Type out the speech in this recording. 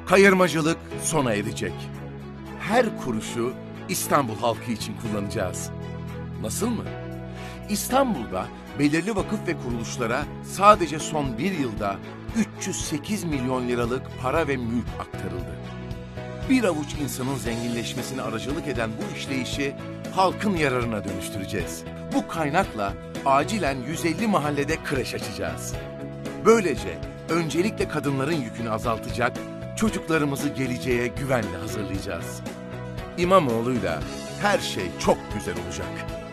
Kayırmacılık sona erecek. Her kuruşu İstanbul halkı için kullanacağız. Nasıl mı? İstanbul'da belirli vakıf ve kuruluşlara sadece son bir yılda 308 milyon liralık para ve mülk aktarıldı. Bir avuç insanın zenginleşmesine aracılık eden bu işleyişi halkın yararına dönüştüreceğiz. Bu kaynakla acilen 150 mahallede kreş açacağız. Böylece öncelikle kadınların yükünü azaltacak, çocuklarımızı geleceğe güvenle hazırlayacağız. İmamoğlu'yla her şey çok güzel olacak.